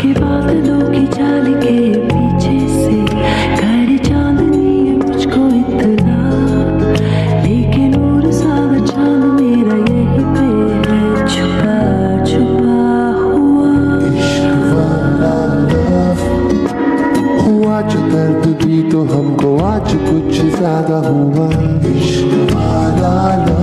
के बादलों की चाल के पीछे से खड़ी चांदनी है मुझको इतना, लेकिन और सारा चांद मेरा यहीं पे है छुपा छुपा हुआ। इश्क वाला लव हुआ जो दर्द भी तो हमको आज कुछ ज्यादा हुआ। इश्क वाला लव